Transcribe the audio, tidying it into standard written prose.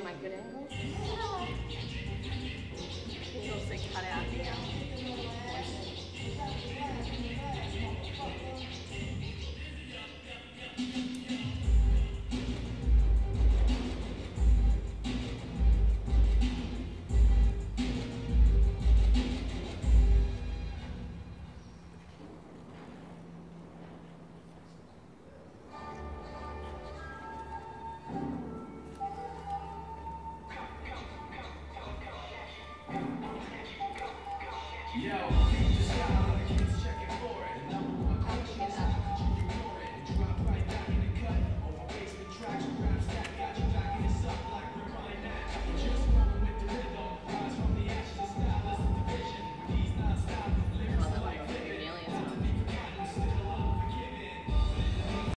my good angle. You can also cut out the Yo.